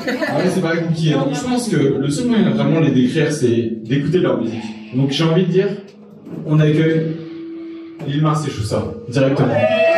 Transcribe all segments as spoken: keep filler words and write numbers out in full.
Ah ouais, c'est pas compliqué. Donc je pense que le seul moyen de vraiment les décrire, c'est d'écouter leur musique. Donc j'ai envie de dire, on accueille Lil Mars et Choussa, directement.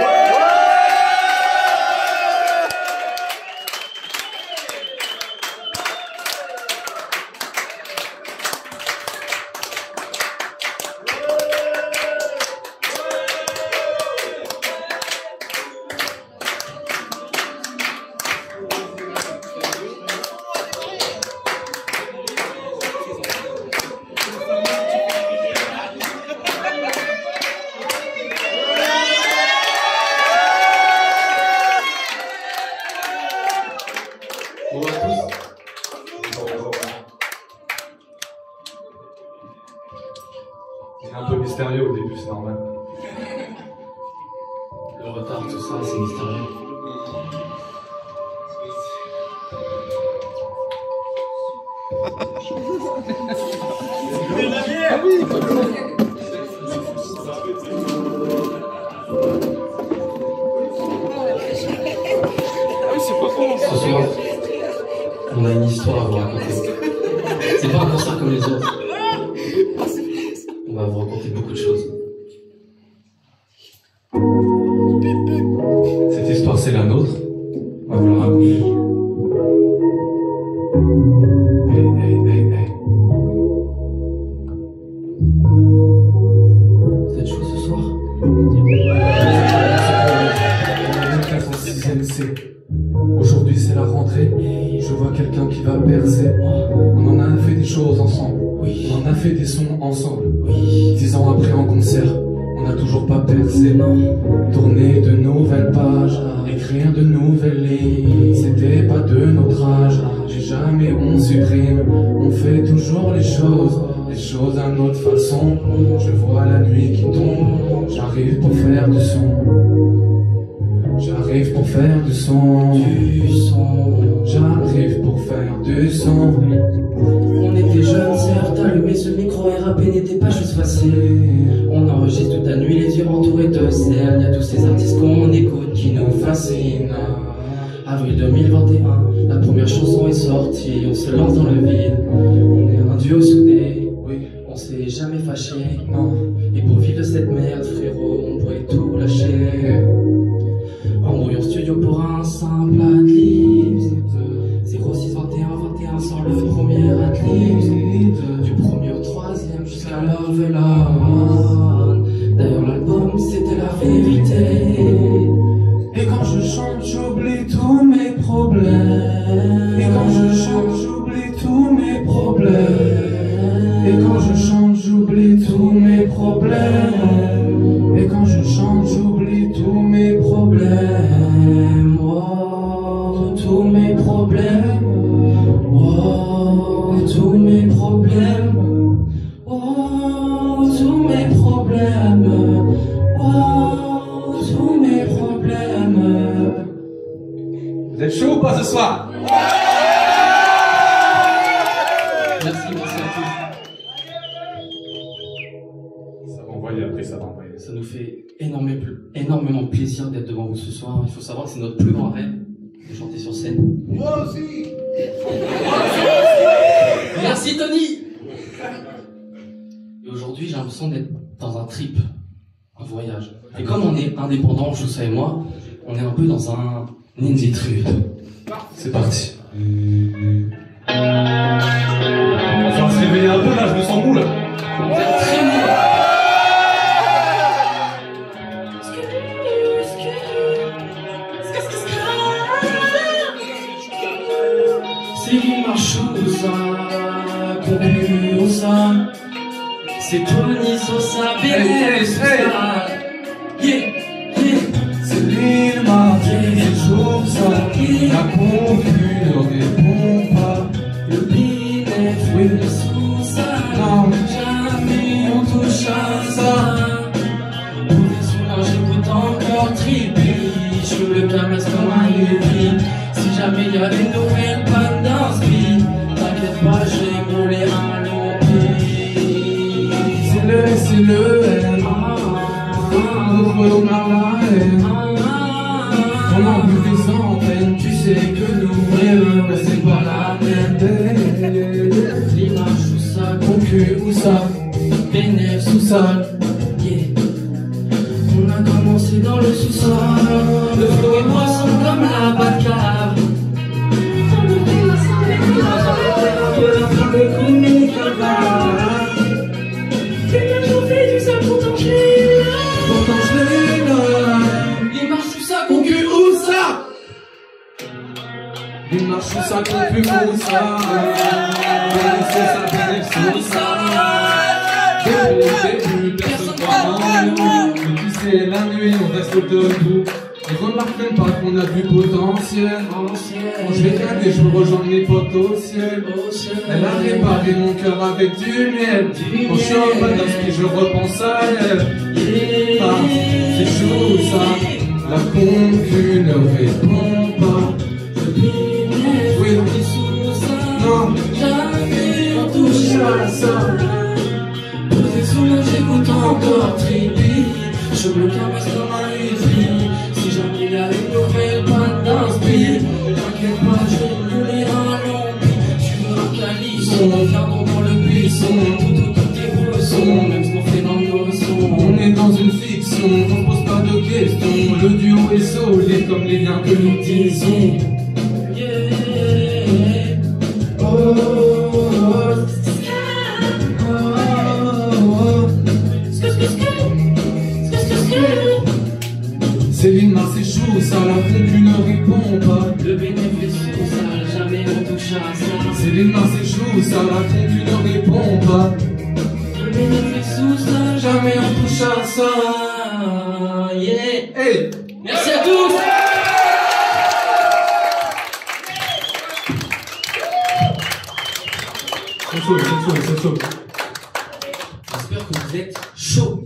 C'est un peu mystérieux au début, c'est normal. Le retard, tout ça, c'est mystérieux. Ah oui. Ce soir, on a une histoire à vous raconter. C'est pas un concert comme les autres. On va vous raconter beaucoup de choses. Cette histoire, c'est la nôtre. On va vous la raconter. Hey, hey, hey, hey. Vous êtes chaud ce soir? Aujourd'hui, c'est la rentrée. Je vois quelqu'un qui va percer. On en a fait des choses ensemble. Oui. On en a fait des sons ensemble. Oui. Dix ans après en concert, on n'a toujours pas percé. Tourner de nouvelles pages, écrire de nouvelles lignes. C'était pas de notre âge. J'ai jamais on supprime. On fait toujours les choses, les choses à notre façon. Je vois la nuit qui tombe. J'arrive pour faire du son. J'arrive pour faire du son. Du son. J'arrive pour faire du son. On était jeunes, certes, allumer ce micro et rapper n'était pas chose facile. On enregistre toute la nuit, les yeux entourés de sel. Y'a tous ces artistes qu'on écoute qui nous fascinent. Avril deux mille vingt et un, la première chanson est sortie. On se lance dans le vide. On est un duo soudé. Oui, on s'est jamais fâché. non. Et pour vivre de cette merde, frérot, on pourrait tout lâcher. Embrouillons studio pour un simple adlib. zéro six vingt et un vingt et un sans le premier adlib. Du premier au troisième jusqu'à Love and Love. D'ailleurs l'album c'était la vérité. Et quand je chante, j'oublie tous mes problèmes. Et quand je chante, j'oublie tous mes problèmes. Et quand je chante, j'oublie tous mes problèmes. Et quand je chante, j'oublie tous mes problèmes. Oh, tous mes problèmes. Oh, tous mes problèmes. Oh, tous mes problèmes. Oh, tous mes problèmes. Vous êtes chaud ou pas ce soir? Merci, merci à tous. Ça va envoyer, après ça va envoyer. Ça nous fait énormément, énormément plaisir d'être devant vous ce soir. Il faut savoir que c'est notre plus grand rêve de chanter sur scène. Moi aussi. Merci Tony. Et aujourd'hui, j'ai l'impression d'être dans un trip, un voyage. Et comme on est indépendants, Choussa et moi, on est un peu dans un ninja trip. C'est parti. On va se réveiller un peu là, je me sens mou là. Vous êtes très mou. C'est ma Choussa, conclu au sein. C'est Tony Sosa, bébé Sosa. Yeah, yeah. C'est Lil Mars, c'est Choussa. La concu ne répond pas. Le binef, oui, le Sosa. Non, jamais on touche à ça. Pour les soirs, j'écoute encore Trippy. Je joue le camas comme un hippie. Si jamais y'a des nouvelles pannes d'inspi, t'inquiète pas, je vais brûler un lobby. c'est le S et le M. Ah, ah, Ouvre la haine. ah, ah, On en veut des antennes, tu sais que nous et eux, mais c'est pas la même. L'image sous ça, Concu ou ça, bénéf sous ça. yeah. On a commencé dans le sous-sol. Le flot et moi sont comme la Bacar. Pourtant je l'ai là. L'image sous ça, Concu ou ça. L'image sous ça, concu ou ça. Bénéf c'est ça, bénéf sous ça. Depuis le début, personne croit en nous. Mais tu sais, la nuit, on reste debout. Ils remarquent même pas qu'on a du potentiel. Quand je vais regarder, je me rejoins mes potes au ciel. Elle a réparé mon cœur avec du miel. Quand je suis en bas d'esprit, je repense à elle. Ah, c'est chaud ça. La concu ne répond pas. Oui, non, jamais on touche à ça. Posé sous l'eau, j'écoute encore Trippy. Je me caresse comme un wifi. Si jamais il y a une nouvelle panne d'inspi, t'inquiète pas, je vais me rouler un long pis. Tu veux un calisson, gardons dans le buisson. Tout autour des bressons, même ce qu'on fait dans nos sons. on est dans une fiction, on pose pas de questions. Le duo est solide comme les liens que nous disons. Yeah. Oh, oh, oh. Céline Mars c'est chaud, ça la concu ne répond pas. Le bénéfice sous ça, jamais on touche à ça. Céline Mars c'est chaud, ça la concu ne répond pas. Le bénéfice sous ça, jamais on touche à ça. Yeah. Hey! Merci à tous. C'est chaud, c'est chaud, c'est chaud. J'espère que vous êtes chaud.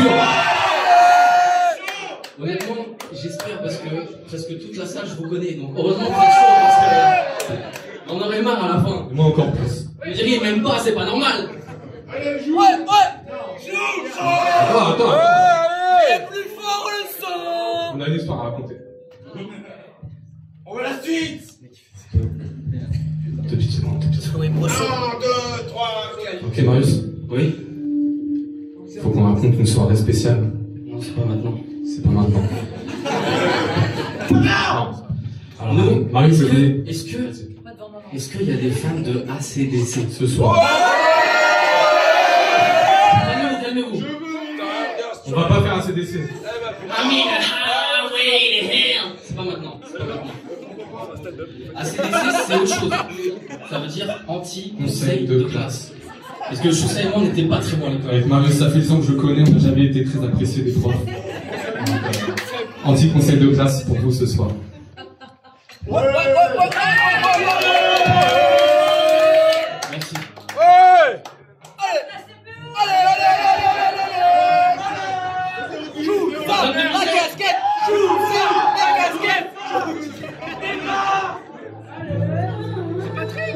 Honnêtement, j'espère parce que presque toute la salle je vous connais, donc heureusement que vous êtes chaud parce que on aurait marre à la fin. Moi encore plus. Vous diriez même pas, c'est pas normal. Ah, attends. Et plus fort le son. On a une histoire à raconter. On va la suite. Deux petites secondes, deux petites secondes. un, deux, trois, quatre. Ok Marius, Oui. faut qu'on raconte une soirée spéciale. Non, c'est pas maintenant. C'est pas maintenant. Non. Alors, Nous, Marius, je est-ce que, vais est-ce que, est-ce qu'il y a des fans de A C D C ce soir. Calmez-vous, calmez-vous. On va pas faire un C D C. I mean, highway to hell. C'est pas maintenant, c'est pas maintenant. A C D C, c'est autre chose. Ça veut dire anti-conseil de classe. Parce que Choussa et moi, on n'était pas très bons à l'école. Avec Marius, ça fait le temps que je connais, on n'a jamais été très apprécié des profs. Anti-conseil de classe pour vous ce soir. Merci. La casquette. Joue ça. La casquette. C'est pas très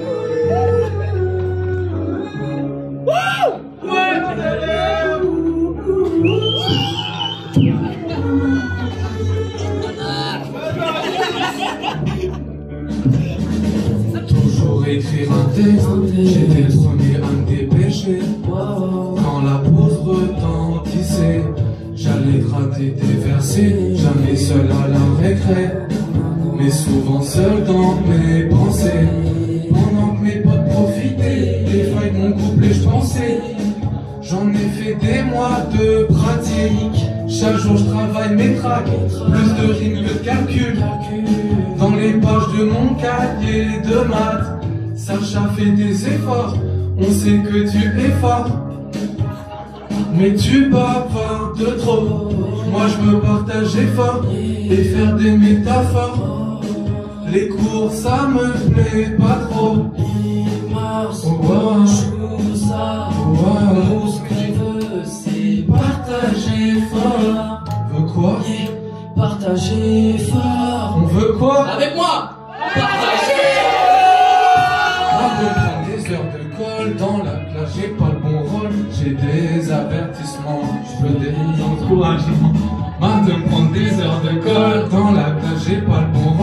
Toujours écrire un texte, j'étais le premier à me dépêcher. Quand la pause retentissait, j'allais gratter des versets, jamais seul à la récré, mais souvent seul dans mes pensées. Pendant que mes potes profitaient des failles de mon couplet, je pensais. J'en ai fait des mois de pratique. Chaque jour je travaille mes tracks, plus de rimes que de calcul. Dans les pages de mon cahier de maths, Sacha fait des efforts, on sait que tu es fort. Mais tu bavardes de trop, moi je veux partager fort et faire des métaphores. Les cours ça me plaît pas trop. Mars, Oh, wow. Choussa, Wow. nous ce qu'on veut c'est partager fort. On veut quoi? Yeah, partager fort. On veut quoi? Avec moi, partager. On peut prendre des heures de colle dans la classe, j'ai pas le bon rôle, j'ai des avertissements, je veux des encouragements. Moi de me prendre des heures de colle dans la classe, j'ai pas le bon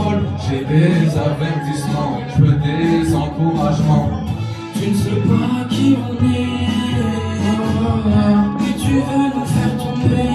des avertissements, je veux des encouragements. Tu ne sais pas qui on est, mais tu veux nous faire tomber.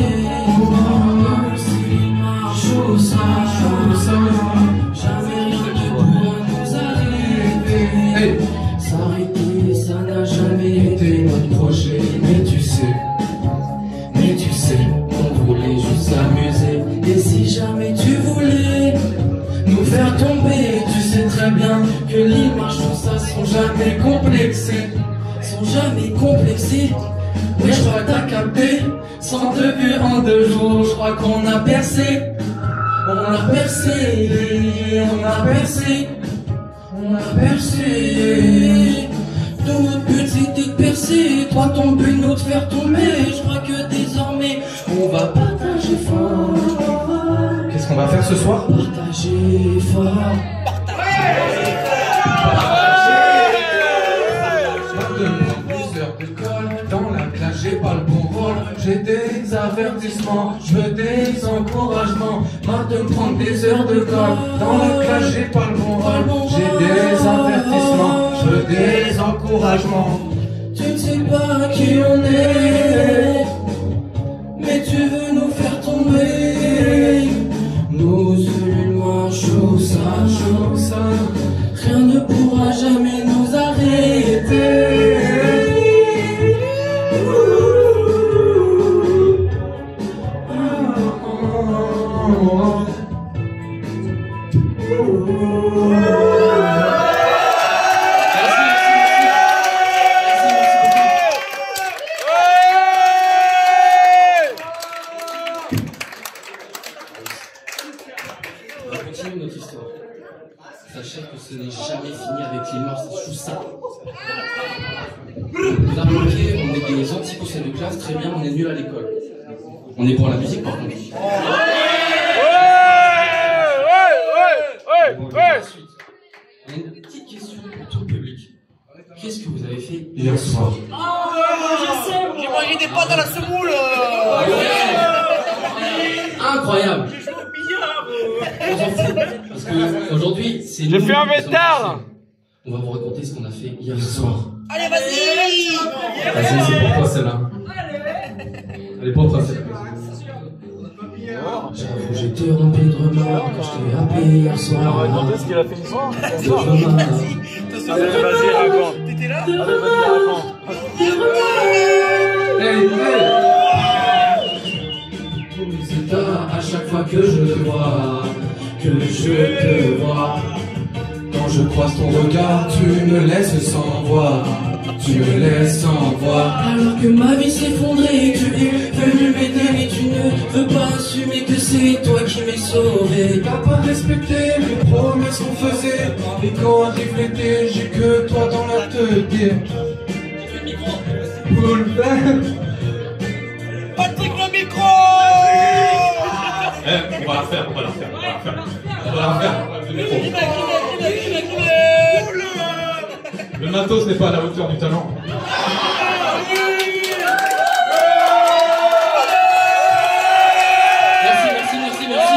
Chaud ça, chaud ça, jamais rien ne pourra nous arrêter. Hey. S'arrêter, ça n'a jamais été notre projet. Mais tu sais, mais tu sais, on voulait juste s'amuser. Et si jamais tu voulais nous faire tomber, tu sais très bien que l'image tout ça sont jamais complexés, sont jamais complexés. Mais je crois que t'as capté, sans te vue en deux jours, je crois qu'on a percé. On a percé, on a percé, on a percé. Tout notre but c'était de percer, toi ton but nous de faire tomber. Je crois que désormais on va partager fort. Qu'est-ce qu'on va faire ce soir? Partager fort. Dans la classe, j'ai pas le bon rôle. J'ai des avertissements, je veux des encouragements. Marre de me prendre des heures de colle. Dans la classe, j'ai pas le bon rôle. J'ai des avertissements, je veux des encouragements. Tu ne sais pas qui on est, mais tu veux nous faire tomber. Musulmans, chaud ça, chaud ça, rien ne pourra jamais nous arrêter. Notre histoire. Sachez que ce n'est jamais fini avec les morts, c'est juste ça. Vous avez remarqué, on est des anti-poussés de classe, très bien, on est nuls à l'école. On est pour la musique par contre. Ensuite, on a une petite question pour tout le public. Qu'est-ce que vous avez fait hier soir? J'ai mangé des pâtes à la semoule. Incroyable. On s'en fout, parce que aujourd'hui, c'est J'ai fait un métard. On va vous raconter ce qu'on a fait hier soir. Allez, vas-y. Vas-y, c'est pour toi celle-là. Elle est propre à celle-là. J'avoue, j'étais rempli de remords quand je t'ai appelé hier soir. Racontez ce qu'il a fait ce soir. De remords. Allez, vas-y, raconte. T'étais là? Allez, vas-y, raconte. Hey, hey. À chaque fois que je te vois, que je te vois, Quand je croise ton regard, tu me laisses sans voix. Tu me laisses sans voix. alors que ma vie s'effondrait, tu es venu m'aider, mais tu ne veux pas assumer que c'est toi qui m'es sauvé. T'as pas respecté les promesses qu'on faisait. Et quand arrive l'été, j'ai que toi dans la tête. Pour le faire. Patrick le micro. Eh, on va la refaire, on va la refaire, on va la refaire. On va la refaire. Le micro. Le matos n'est pas à la hauteur du talent. Merci, merci, merci, merci.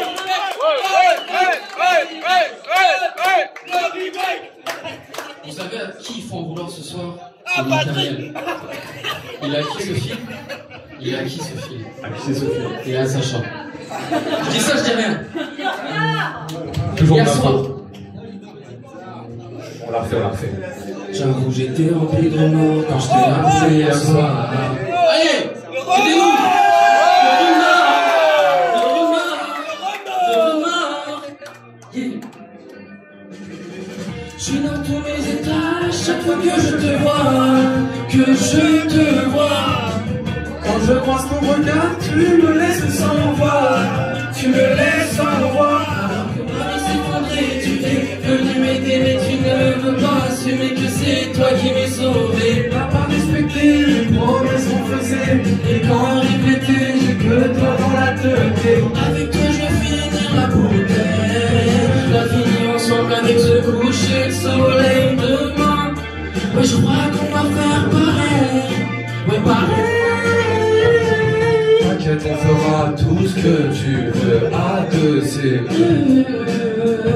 Vous savez à qui il faut en vouloir ce soir? C'est Michael. Il a acquis ce film. Il a acquis ce film. C'est Sophie. Et à Sacha. Je dis ça, je dis rien. Toujours Hier ma soir. faute. On l'a refait, on l'a refait. J'avoue, j'étais rempli de remords quand je t'ai appelé hier soir. Allez, aidez-nous! De remords! De remords! De remords! Yeah. Je suis dans tous mes états, chaque fois que je te vois, que je te vois. Quand je croise ton regard, tu me laisses sans voix. Tu me laisses sans voix. Alors que ma vie s'effondrait, tu es venu m'aider, mais tu ne veux pas assumer que c'est toi qui m'es sauvé. T'as pas respecté les promesses qu'on faisait. Et quand arrive l'été, j'ai que toi dans la tête. Avec toi je vais finir la bouteille, la finir ensemble avec ce coucher de soleil demain. Ouais, je crois qu'on va faire pareil. Ouais, pareil. T'inquiète, on fera tout ce que tu veux à deux, c'est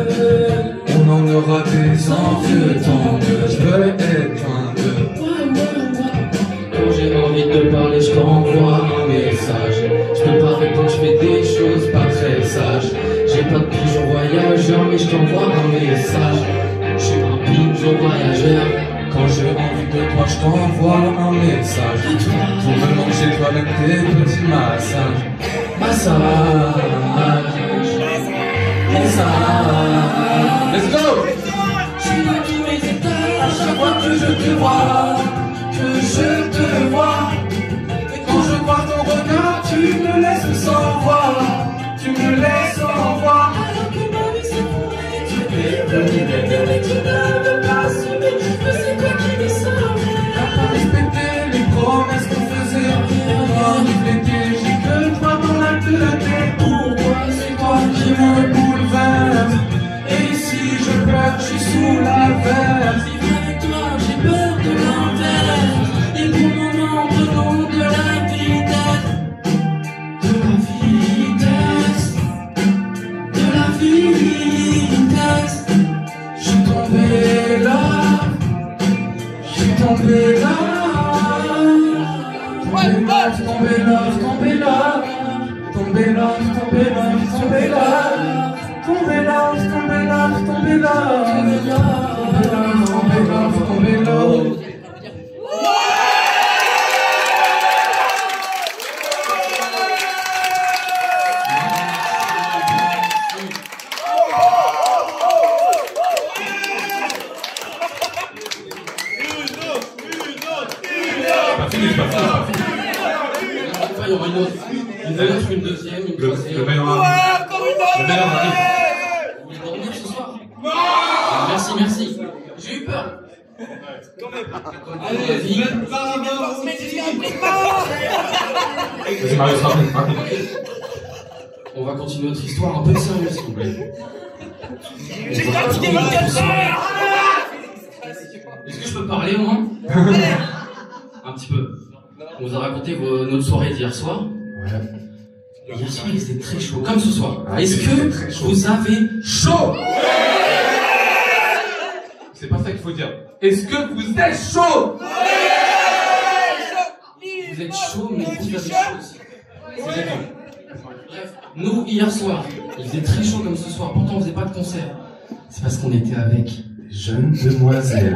t'auras des envies de tant de, je veux être loin de. Quand j'ai envie de te parler, je t'envoie un message. Je peux pas répondre, je fais des choses pas très sages. J'ai pas de pigeon voyageur, mais je t'envoie un message. Je suis un pigeon voyageur. Quand j'ai envie de toi, je t'envoie un message. Pour me manger toi-même tes petits massages. Massage. Massage. Let's go! Je suis dans tous mes états, à chaque fois que je te vois, que je te vois. Et quand je vois ton regard, tu me laisses sans voix. Tu me laisses sans voix. Alors que ma vie s'effondrait, tu es venu m'aider, tu n'avais pas assumé, mais c'est toi qui me sauvé. T'as pas respecté les promesses qu'on faisait. Moi, reflété, j'ai que toi dans la tête. Pourquoi c'est toi Qui me bouleverse. Et si je pleure, je suis sous la verse. vivre avec toi, j'ai peur de l'inverse. Et pour le moment, prenons de la vitesse. De la vitesse. De la vitesse. Je suis tombé là. Je suis tombé là. Tombé là, tombé là, tombé là. Tombé là, tombé là, tombé là. Tombé là, tombé là, tombé là. Tombé là, tombé là, tombé là. Enfin, il y aura une autre. Une autre, une deuxième, une troisième. Le meilleur Ouais, encore une autre. Le meilleur arrive. Vous voulez dormir ce soir? Ah, merci, merci. J'ai eu peur. Allez, vas-y. Vas-y, Marius, rapide, rapide. On va continuer notre histoire un peu sérieux, s'il vous plaît. J'ai fatigué vingt-quatre heures. Est-ce que je peux parler, moi? Un petit peu. On vous a raconté vos, notre soirée d'hier soir. Ouais. Hier soir, il était très chaud, comme ce soir. Ah, Est-ce c'était que très chaud. vous avez chaud? C'est pas ça qu'il faut dire. Est-ce que vous êtes chaud? Vous êtes chaud, mais vous avez chaud aussi. C'est les deux. Bref, nous, hier soir, il faisait très chaud comme ce soir. Pourtant, on faisait pas de concert. C'est parce qu'on était avec Des jeunes demoiselles.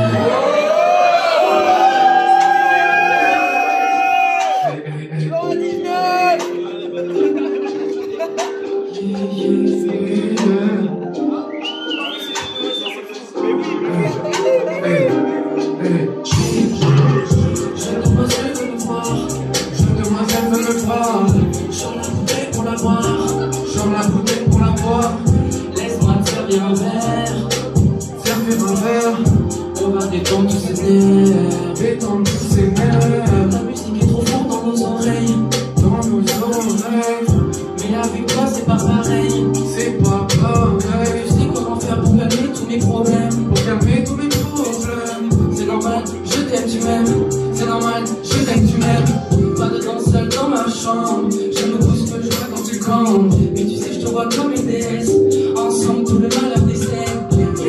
Jeune demoiselle veut me voir, Jeune demoiselle veut me voir. j'en la bouteille pour la boire. J'en la bouteille pour la boire. Laisse-moi te servir un verre. Servir un verre. On va détendre tous ces nerfs. Détendre tous ces nerfs. La musique est trop forte dans nos oreilles. Dans nos oreilles. Mais avec toi, c'est pas pareil. C'est pas pareil. Tu sais comment faire pour calmer tous mes problèmes. Pour calmer tous mes problèmes. C'est normal, je t'aime, tu m'aimes. C'est normal, je t'aime, tu m'aimes. Pas de danse seule dans ma chambre. Je me pousse que je vois quand tu comptes. Mais tu sais, je te vois comme une déesse. Ensemble, tout le malheur des scènes.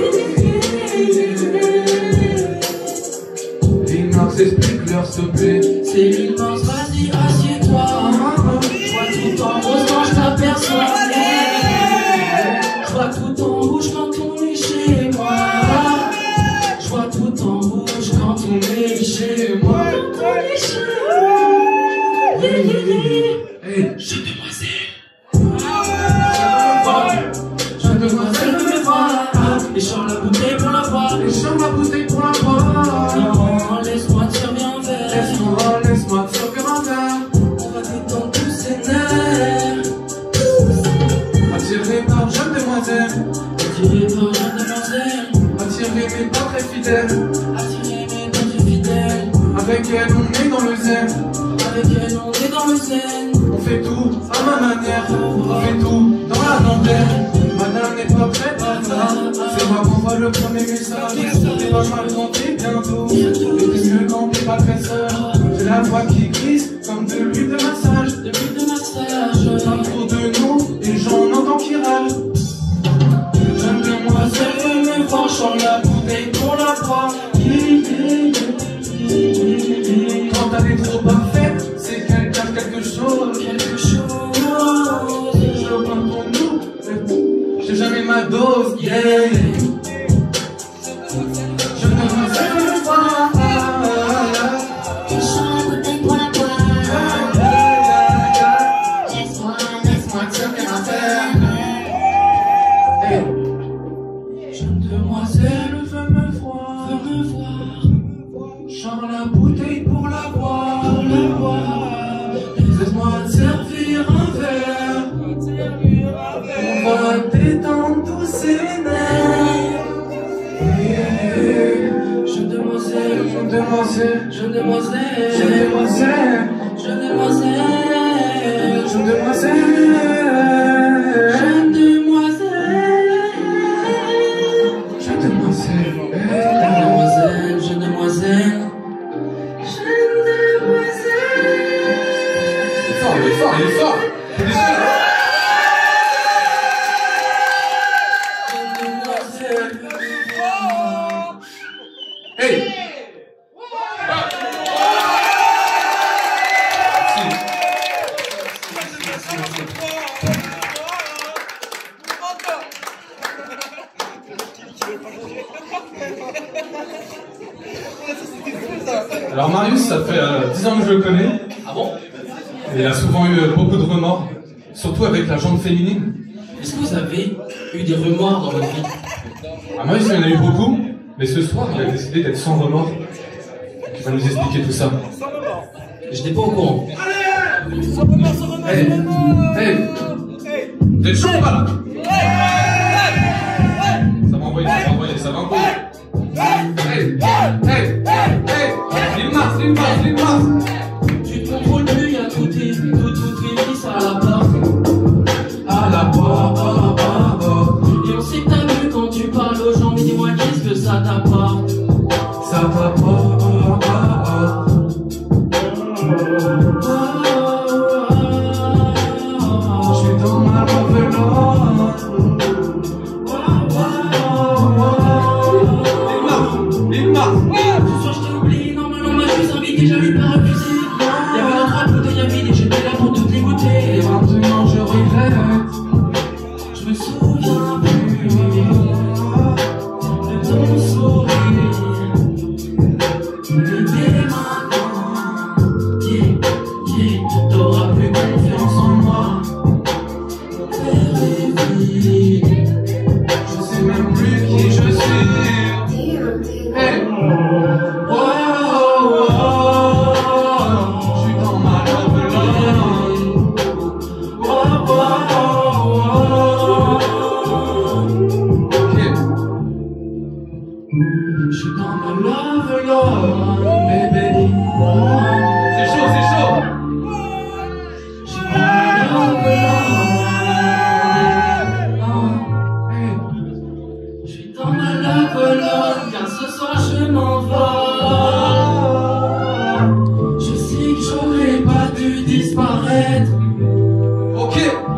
L'immense explique-leur s'il te plaît. C'est l'immense, vas-y, assieds-toi. Je vois tout en rose quand je t'aperçois. Je vois tout en rouge quand on est chez moi. Je vois tout en rouge quand on est chez moi. Quand on est chez moi. Hey, Jeune demoiselle. Jeune demoiselle veut me voir. Et chante la bouteille pour la boire. et chante la bouteille pour la boire. Non, laisse-moi te servir un verre. Laisse-moi, laisse-moi te servir un verre. On va détendre tous ces nerfs. Attiré par jeune demoiselle. Attiré par jeune demoiselle. Attiré mais pas très fidèle. Attiré mais pas très fidèle. Avec elle on est dans le zen. Avec elle on est dans le zen. On fait tout à ma manière. On fait tout dans la dentelle. Madame n'est pas prête à ça. C'est moi qu'on voit le premier message. T'es pas mal quand t'es bientôt. Et t'es mieux quand t'es pas presseur. J'ai la voix qui glisse comme de l'huile de massage. De l'huile de massage. Autour de nous, les gens on entend qui râlent. Jeune demoiselle veut me chante la bouteille pour la boire. Quand elle est trop parfaite, c'est qu'elle cache quelque chose. Quelque chose. Je prends pour nous, j'ai jamais ma dose, yeah. Je ne me sais pas. Je chante la bouteille pour la boire. Laisse-moi, laisse-moi te faire un verre. Hey. Jeune demoiselle, veux me voir, veux me voir. chante la bouteille pour la boire. Pour la boire. Laisse-moi te servir un verre. On va détendre tous ces nerfs. Jeune demoiselle, Jeune demoiselle, jeune demoiselle, jeune demoiselle, jeune demoiselle, jeune demoiselle, jeune demoiselle, jeune demoiselle, jeune demoiselle, jeune demoiselle, jeune demoiselle. fort, il est fort, il est fort. Hey. Alors Marius, ça fait euh, dix ans que je le connais. Ah bon? Et il a souvent eu euh, beaucoup de remords, surtout avec la jante féminine. Est-ce que vous avez eu des remords dans votre vie? Ah, Marius, il en a eu beaucoup, mais ce soir, il a décidé d'être sans remords. Donc, il va nous expliquer tout ça. Je n'étais pas au courant. Hey, hey, vous êtes chaud ou pas là? Ça va envoyer, ça va envoyer, ça va envoyer. Hey, hey, hey, hey, il marche, il marche, il marche. Tu te contrôles plus, y'a tout est, tout, tout est mis à la porte. À la porte, à la porte. Et on sait que t'as vu quand tu parles aux gens, mais dis-moi qu'est-ce que ça t'apporte? Ça t'apporte. Je suis dans ma revelote. Il marche, il marche. Ce soir je t'ai oublié, normalement ma juste invité, j'avais pas refusé. Y'avait deux trois bouteilles à vider, j'étais là pour toutes les goûter. Et maintenant je regrette. Je me souviens plus de ton sourire. Mais dès maintenant, yeah, yeah, t'auras plus confiance en moi. Mon père est vide. Je sais même plus qui je suis. Hey. Oh, oh, oh. Je suis dans ma revelote. Oh, oh, oh. Ok. Je suis dans ma love love, bébé. C'est chaud, c'est chaud. Je suis dans ma love love. Hey. Je suis dans ma love love, car ce soir je m'envole. Je sais que j'aurais pas dû disparaître. Ok.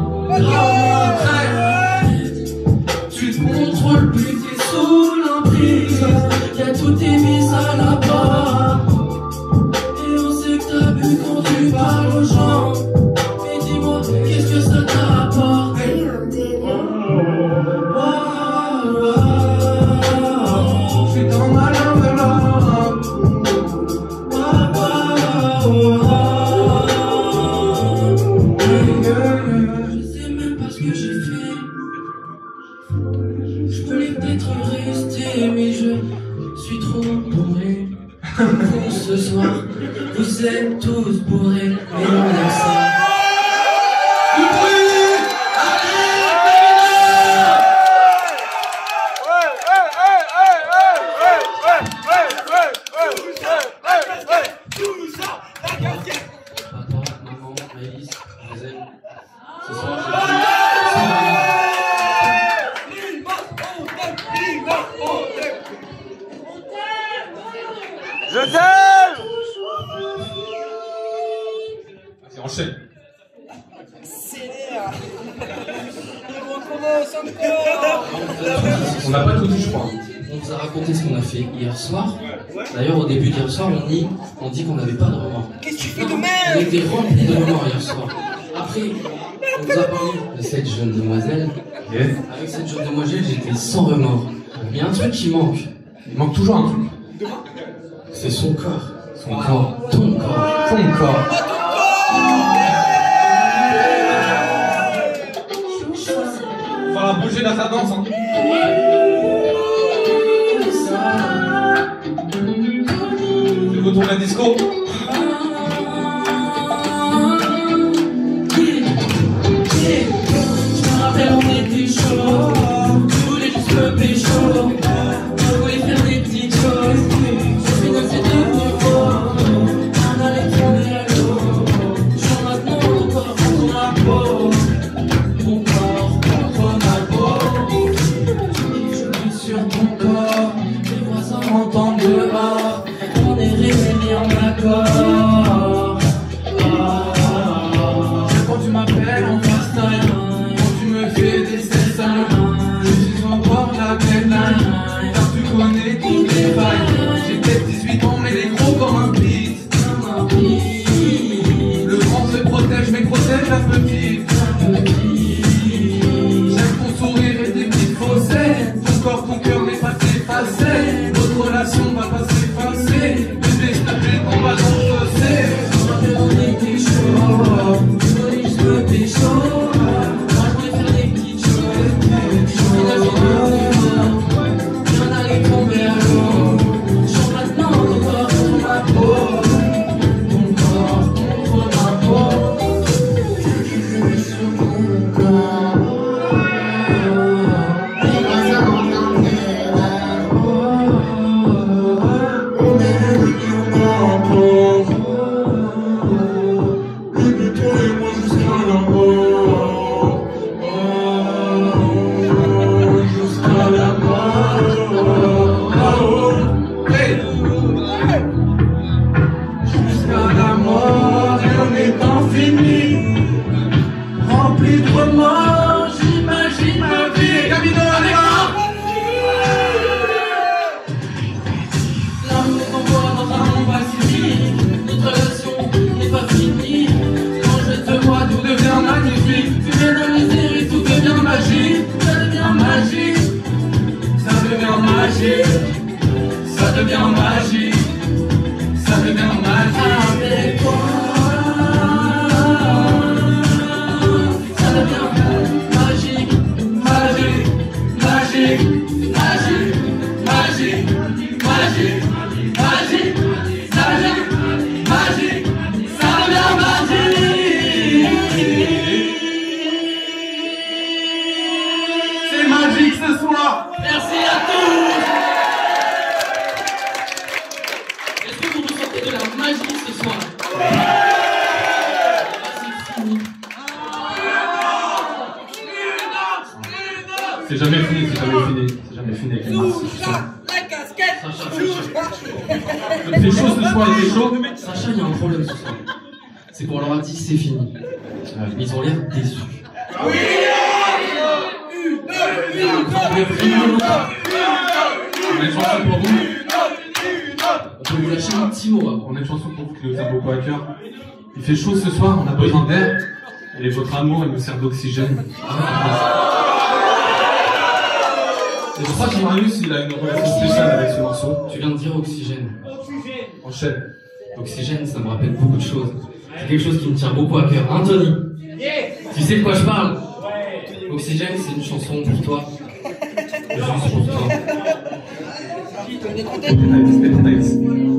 Tu te contrôles plus, t'es sous l'emprise. Y'a tout est mis à la barre. Et on sait que t'as bu quand tu parles aux gens. Mais dis-moi, qu'est-ce que ça t'apporte? Oh, oh, Je suis dans ma enveloppe. oh, oh, oh, oh. Je sais même pas ce que j'ai fait. Je voulais peut-être rester, mais je suis trop bourré. Pour ce soir, vous êtes tous bourrés, mais on aime ça. Du bruit. Papa, maman, Maëlys, je vous aime. Ce soir, Je t'aime. Vas-y, enchaîne. On recommence encore. On n'a pas tout dit, je crois. vous a raconté ce qu'on a fait hier soir. D'ailleurs, au début d'hier soir, on dit, on dit qu'on n'avait pas de remords. Qu'est-ce que tu fais de On merde? était remplis de remords hier soir. Après, on nous a parlé de cette jeune demoiselle. Yes. Avec cette jeune demoiselle, j'étais sans remords. Mais il y a un truc qui manque. Il manque toujours un truc. C'est son corps. Son corps. Ton corps. Ton corps. Faudra bouger dans sa danse. Hein. C'est le retour de la disco. On était chaud, je voulais juste me pécho, je voulais faire des petites choses, je financais des nouveaux, on allait tourner à l'eau, je suis maintenant ton corps contre ma peau, ton corps contre ma peau, je suis sur ton corps, les voisins m'entendent dehors, on est réveillés en accord. Quand tu m'appelles en FaceTime, des cessants, je suis encore la belle line, car tu connais toutes les failles. J'ai peut-être dix-huit ans, mais les gros comme un beat. Le grand se protège, mais protège la petite. J'aime ton sourire et tes petites faussettes. Ton corps, ton cœur n'est pas effacé. Notre relation va pas s'effacer. Bébé, s'il te plaît, on va dans le fossé. On était chaud, je voulais juste me pécho. Ça devient magique, ça devient magique avec toi. Ça devient magique, magique, magique, magique, magique, magique, magique, ça devient magique, ça devient magique. C'est magique ce soir. Merci à tous. Est-ce que vous ressentez de la magie ce soir? C'est fini. C'est jamais fini, c'est jamais fini, c'est jamais fini avec les masses. La casquette. Sacha, Sacha, Il fait chaud ce soir, il fait chaud. Sacha, il y a un problème ce soir. C'est qu'on leur a dit c'est fini. Ils ont l'air déçus. On a une chanson pour vous. On peut vous lâcher un petit mot avant. On a une chanson pour vous qui nous tient beaucoup à cœur. Il fait chaud ce soir, on a besoin d'air. Et votre amour, il nous sert d'oxygène. Et je crois que Marius, il a une relation spéciale avec ce morceau. Tu viens de dire oxygène. Enchaîne. Oxygène, ça me rappelle beaucoup de choses. C'est quelque chose qui me tient beaucoup à cœur. Anthony, tu sais de quoi je parle? Oxygène, c'est une chanson pour toi. Juste pour toi. Nice, nice.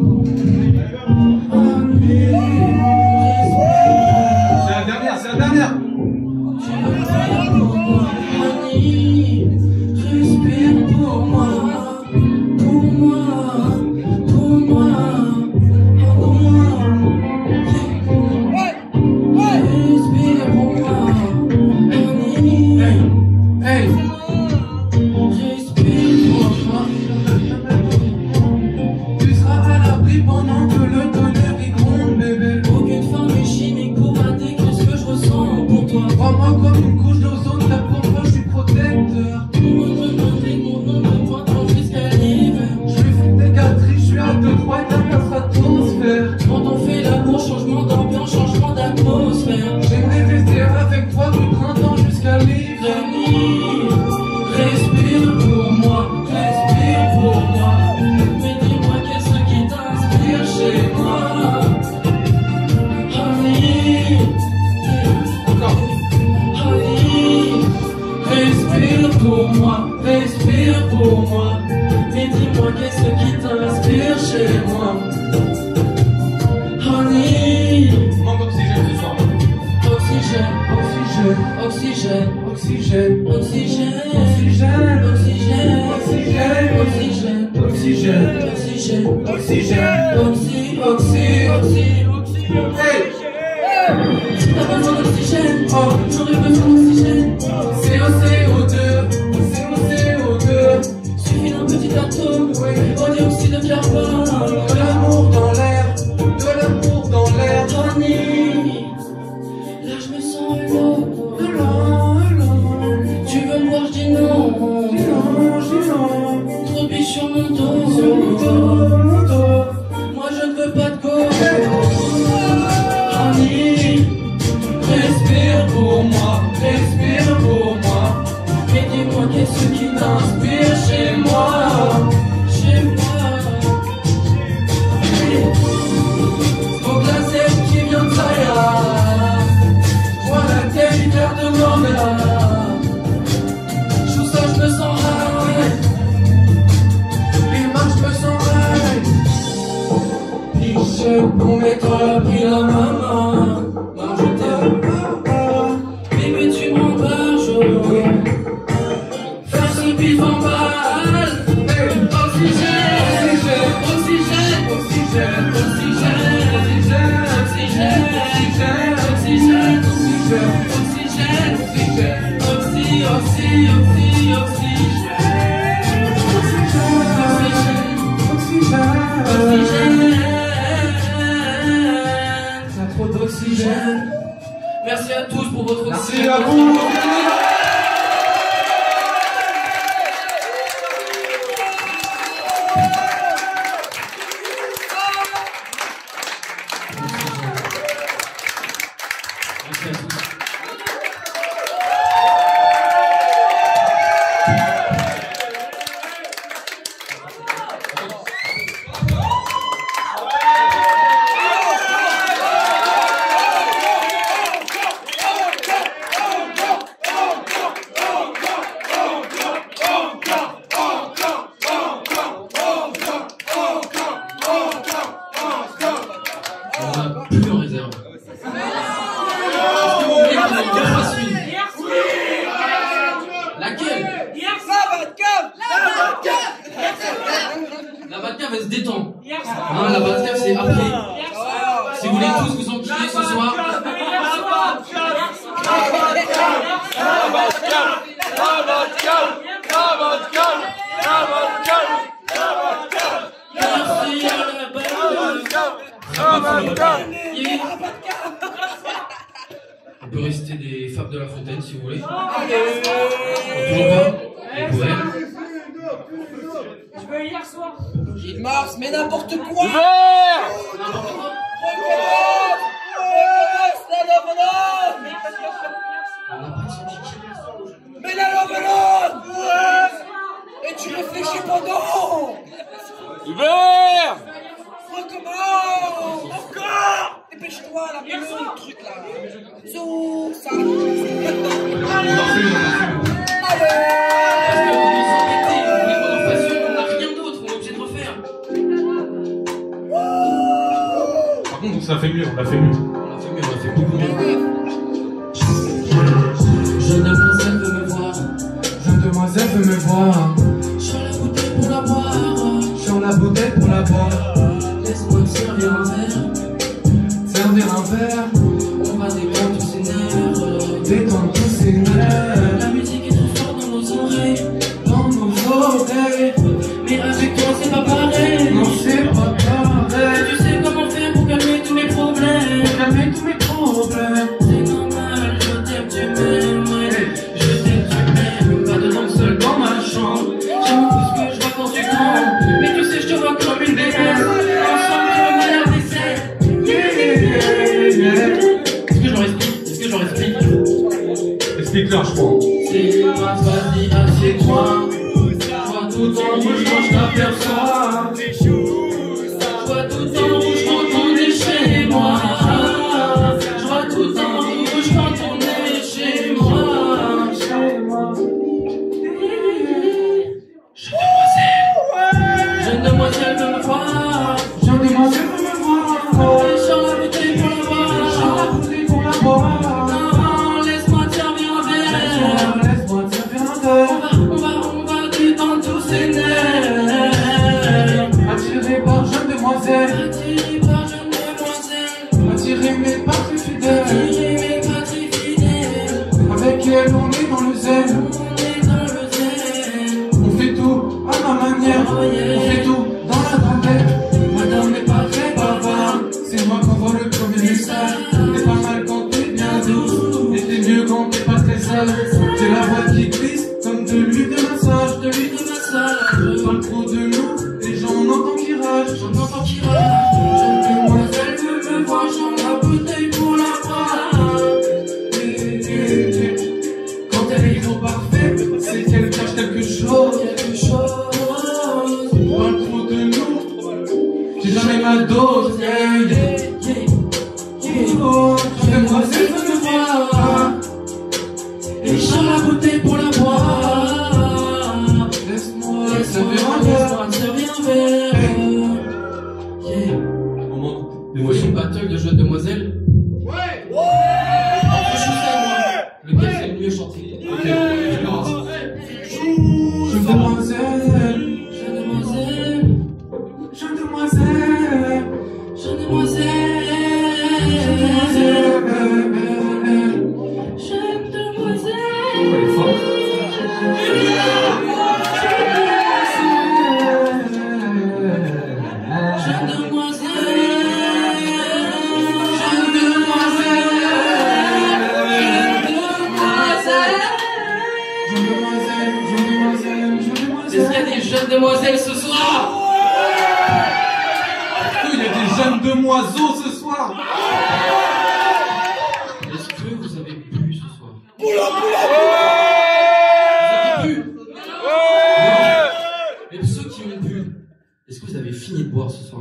C'est la dernière, c'est la dernière. Respire pour moi, pour moi, pour moi, pour moi. Respire pour moi, Hey, hey. respire pour moi. dis-moi qu'est-ce qui t'inspire chez moi. Honey, Manque d'oxygène ce soir. oxygène, Oxygène, oxygène, oxygène, oxygène, oxygène, oxygène, oxygène, oxygène, oxygène, oxygène, oxygène, oxy, oxy, oxy, oxy. hey, T'as besoin d'oxygène, oh, j'aurais besoin d'oxygène. C O C O deux, C O C O deux, Suffit d'un petit atome, au dioxyde de carbone. de l'amour dans l'air, de l'amour dans l'air. Honey, là je me sens alone. Alone, alone, Tu veux me voir, je dis non. dis non, dis non, Trop de biches sur mon dos. sur mon dos, mon dos. Moi je ne veux pas de go. Honey, Respire pour moi, respire pour moi. mais dis-moi qu'est-ce qui t'inspire chez moi. Chez moi. Faut glacé qui vient de Zaya. Moi la terre de Mandela. Tout ça je me sens high. Les mains je me sens high. Piché pour mettre pris la maman. Moi je t'aime. Bébé tu m'embarges. Farci pif en balle. Oxygène, oxygène, oxygène, oxygène, oxygène, oxygène, oxygène, oxygène, oxy, oxy, oxy, oxygène, oxygène. T'as trop d'oxygène. Merci à tous pour votre Merci oxygène. à vous. Merci à tous. On n'a plus en réserve. Est-ce que vous voulez qu'on ait deux fois suite? Laquelle? La Batcave elle se détend. Hein, la Batcave c'est après. Si vous voulez tous vous enquiller ce soir. Merci à la Batcave. Yeah. On peut réciter des fables de La Fontaine si vous voulez. Toujours pas. Et pour elle. Tu veux hier soir? Gilles Mars, mais n'importe quoi. Vert. N'importe quoi. Recommence, recommence la Novelone. On n'a pas de syndicat. Mais la Novelone. Et tu réfléchis pendant. Vert. Recommence. Encore. Dépêche-toi, la boulot, le truc là. Zou, ça. Parce que vous vous embêtez, vous voulez qu'on en fasse une, on n'a rien d'autre, on est obligé de refaire. Par contre, ça fait mieux, on l'a fait mieux. On a fait mieux, on a fait beaucoup mieux. Jeune demoiselle veut me voir, Jeune demoiselle veut me voir. sur la bouteille pour la boire. Sur la bouteille pour la boire. Laisse-moi me servir un verre, Servir un verre. on va détendre tous ces nerfs. Détendre tous ses nerfs. La musique est trop forte dans nos oreilles, Dans nos oreilles. mais avec toi c'est pas pareil. Non, c'est pas pareil. Tu sais comment faire pour calmer tous mes problèmes. Calmer tous mes problèmes. C'est normal, je t'aime, tu m'aimes, ouais. Je t'aime, tu m'aimes, pas de langue seule dans ma chambre. J'aime beaucoup ce que je vois quand tu cantes, mais tu sais, je te vois comme une déesse. Ensemble, tu me mets la vaisselle. Yeah, yeah, yeah. Est-ce que j'en explique? Est-ce que j'en explique? Explique-leur, je crois. C'est ma vas-y, assieds-toi. Je vois tout en rouge quand je t'aperçois. Je vois tout en rouge quand on est chez moi. Je vois tout en rouge quand on est chez moi. Jeune demoiselle, de nous, les gens en entendent qui ragent. J'en entends qui rage. Jeune demoiselle veut me voir, j'en la bouteille pour la boire. Quand elle est trop parfaite, c'est qu'elle cache quelque chose. Quelque chose. Parle trop de nous, j'ai jamais ma dose. Yeah, yeah. Oh, Jeune demoiselle veut me voir, et j'en la bouteille pour la boire. laisse-moi Laisse-moi, servir un laisse-moi servir un verre. Yeah. moment Vous voyez une battle de jeunes demoiselles? Entre Choussa et moi, lequel c'est le mieux chanté? Ok, je commence. Jeune demoiselle, Jeune demoiselle, jeune demoiselle, jeune demoiselle, jeune demoiselle. jeune demoiselle. Oh, elle est forte. Jeune demoiselle, jeune demoiselle, jeune demoiselle. Jeune demoiselle, jeune demoiselle, jeune demoiselle. Est-ce qu'il y a des jeunes demoiselles ce soir? Il y a des jeunes demoiseaux ce soir. Est-ce que vous avez bu ce soir? Poula, poula, Vous avez bu? Et ceux qui ont bu, est-ce que vous avez fini de boire ce soir?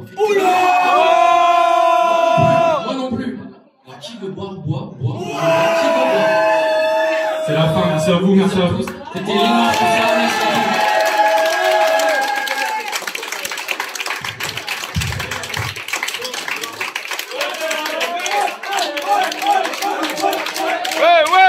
Moi non plus. Alors qui veut boire, boire, boire, boire. Qui veut boire? C'est la fin, merci à vous, merci à vous. C'était l'immense concert, merci à vous. Ouais, ouais.